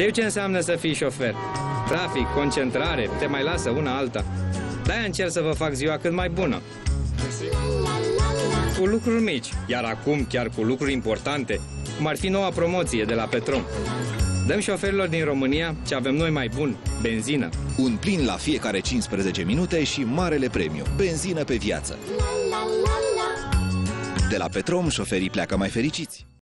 Știu ce înseamnă să fii șofer. Trafic, concentrare, te mai lasă una alta. De-aia încerc să vă fac ziua cât mai bună. Cu lucruri mici, iar acum chiar cu lucruri importante, cum ar fi noua promoție de la Petrom. Dăm șoferilor din România ce avem noi mai bun, benzină. Un plin la fiecare 15 minute și marele premiu, benzină pe viață. De la Petrom, șoferii pleacă mai fericiți.